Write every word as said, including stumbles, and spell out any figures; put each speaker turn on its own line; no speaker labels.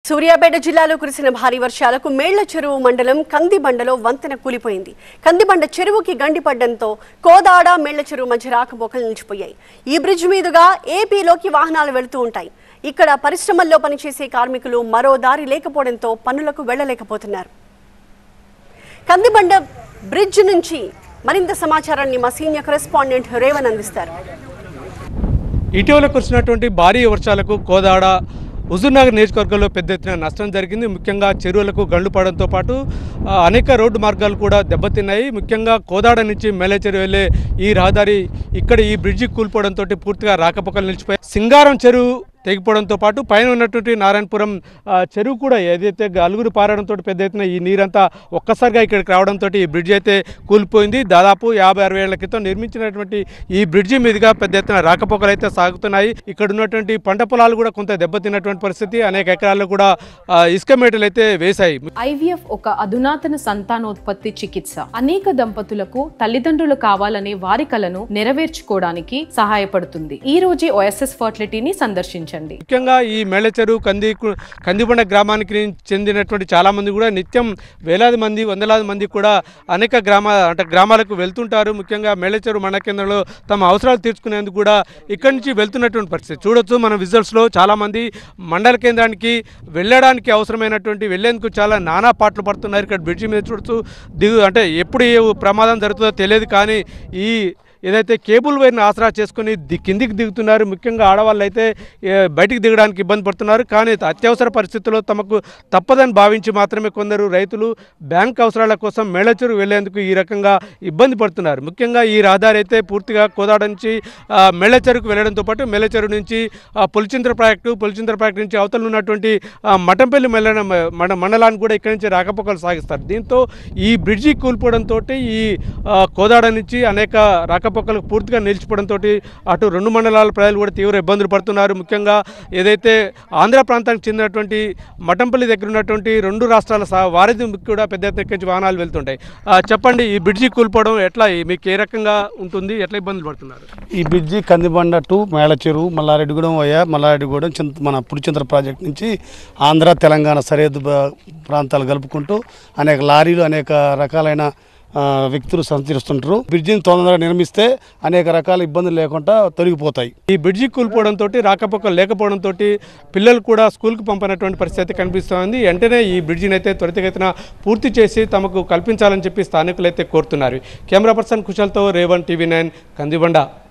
సూర్యాపేట జిల్లాలో కురిసిన భారీ వర్షాలకు మేళ్ల చెరువు మండలం కందిబండలో వంతెన కూలిపోయింది. కందిబండ చెరువుకి గండిపడడంతో కోదాడ మేళ్ల చెరువు మధ్య రాకపోకలు నిలిచిపోయాయి. ఈ బ్రిడ్జ్ మీదుగా ఏపీలోకి వాహనాలు వెళుతూ ఉంటాయి. ఇక్కడ పరిశ్రమల్లో పనిచేసే కార్మికులు మరో దారి లేకపోవడంతో పనులకు వెళ్లలేకపోతున్నారు. కందిబండ బ్రిడ్జ్ నుంచి మరింత సమాచారాన్ని మా సీనియర్ కరెస్పాండెంట్ రేవన్ అందిస్తారు.
ఇటీవల కురిసినటువంటి భారీ వర్షాలకు కోదాడ హుజూర్నగర్ నియోజకవర్గంలో పెద్ద ఎత్తున నష్టం జరిగింది. ముఖ్యంగా చెరువులకు గండ్లు పడడంతో పాటు అనేక రోడ్డు మార్గాలు కూడా దెబ్బతిన్నాయి. ముఖ్యంగా కోదాడ నుంచి మేలేచెరువు వెళ్ళే ఈ రహదారి ఇక్కడ ఈ బ్రిడ్జి కూలిపోవడంతో పూర్తిగా రాకపోకలు నిలిచిపోయాయి. సింగారం చెరువు తెగిపోవడంతో పాటు పైన ఉన్నటువంటి నారాయణపురం చెరువు కూడా ఏదైతే అలుగురు పారడంతో పెద్ద ఎత్తున ఈ నీరంతా ఒక్కసారిగా ఇక్కడికి రావడంతో ఈ బ్రిడ్జి అయితే కూలిపోయింది. దాదాపు యాభై అరవై ఏళ్ల క్రితం నిర్మించినటువంటి ఈ బ్రిడ్జి మీదుగా పెద్ద ఎత్తున రాకపోకలు అయితే సాగుతున్నాయి. ఇక్కడ ఉన్నటువంటి పంట పొలాలు కూడా కొంత దెబ్బతిన్నటువంటి పరిస్థితి. అనేక ఎకరాల్లో కూడా ఇసుక మేటలు అయితే వేశాయి.
ఐవీఎఫ్ ఒక అధునాతన సంతానోత్పత్తి చికిత్స. అనేక దంపతులకు తల్లిదండ్రులు కావాలనే వారి కలను నెరవేర్చుకోవడానికి సహాయపడుతుంది. ఈ రోజే ఓఎస్ఎస్ ఫర్టిలిటీని సందర్శించండి.
ముఖ్యంగా ఈ మేళచెరువు కంది కందిబండ గ్రామానికి చెందినటువంటి చాలా మంది కూడా నిత్యం వేలాది మంది వందలాది మంది కూడా అనేక గ్రామ అంటే గ్రామాలకు వెళ్తుంటారు. ముఖ్యంగా మేళచెరువు మండల కేంద్రంలో తమ అవసరాలు తీర్చుకునేందుకు కూడా ఇక్కడి నుంచి వెళ్తున్నటువంటి పరిస్థితి చూడొచ్చు. మన విజువల్స్లో చాలామంది మండల కేంద్రానికి వెళ్ళడానికి అవసరమైనటువంటి వెళ్లేందుకు చాలా నానా పాటలు పడుతున్నారు. ఇక్కడ బ్రిడ్జి మీద చూడొచ్చు దిగు అంటే ఎప్పుడు ఏ ప్రమాదం జరుగుతుందో తెలియదు, కానీ ఈ ఏదైతే కేబుల్ వైర్ని ఆసరా చేసుకుని ది కిందికి దిగుతున్నారు. ముఖ్యంగా ఆడవాళ్ళు అయితే బయటికి దిగడానికి ఇబ్బంది పడుతున్నారు. కానీ అత్యవసర పరిస్థితుల్లో తమకు తప్పదని భావించి మాత్రమే కొందరు రైతులు బ్యాంక్ అవసరాల కోసం మేళచెరువు వెళ్లేందుకు ఈ రకంగా ఇబ్బంది పడుతున్నారు. ముఖ్యంగా ఈ రహదారి అయితే పూర్తిగా కోదాడ నుంచి మేళచెరువుకు వెళ్లడంతో పాటు మేళచెరువు నుంచి పులిచింతల ప్రాజెక్టు పులిచింతల ప్రాజెక్టు నుంచి అవతల ఉన్నటువంటి మఠంపల్లి మెల్ల మండలానికి కూడా ఇక్కడి నుంచి రాకపోకలు సాగిస్తారు. దీంతో ఈ బ్రిడ్జి కూలిపోవడంతో ఈ కోదాడ నుంచి అనేక రాక పక్కలకు పూర్తిగా నిలిచిపోవడంతో అటు రెండు మండలాల ప్రజలు కూడా తీవ్ర ఇబ్బందులు పడుతున్నారు. ముఖ్యంగా ఏదైతే ఆంధ్ర ప్రాంతానికి చెందినటువంటి మఠంపల్లి దగ్గర ఉన్నటువంటి రెండు రాష్ట్రాల వారిది కూడా పెద్ద ఎత్తున ఎక్కించి వాహనాలు వెళ్తుంటాయి. చెప్పండి, ఈ బ్రిడ్జి కూలిపోవడం ఎట్లా మీకు ఏ రకంగా ఉంటుంది, ఎట్లా ఇబ్బందులు పడుతున్నారు?
ఈ బ్రిడ్జి కందిబండ టు మేళచెరువు మల్లారెడ్డిగూడెం అయ్యా మల్లారెడ్డిగూడెం మన పులిచింతల ప్రాజెక్ట్ నుంచి ఆంధ్ర తెలంగాణ సరిహద్దు ప్రాంతాలు కలుపుకుంటూ అనేక లారీలు అనేక రకాలైన వ్యక్తులు సంచరిస్తుంటారు. బ్రిడ్జిని తొందరగా నిర్మిస్తే అనేక రకాల ఇబ్బందులు లేకుండా తొలగిపోతాయి.
ఈ బ్రిడ్జి కూలిపోవడంతో రాకపోకలు లేకపోవడంతో పిల్లలు కూడా స్కూల్కి పంపినటువంటి పరిస్థితి కనిపిస్తోంది. వెంటనే ఈ బ్రిడ్జిని అయితే త్వరితగతిన పూర్తి చేసి తమకు కల్పించాలని చెప్పి స్థానికులు అయితే కోరుతున్నారు. కెమెరా పర్సన్ కుశల్తో రేవన్ టీవీ నైన్ కందిబండ.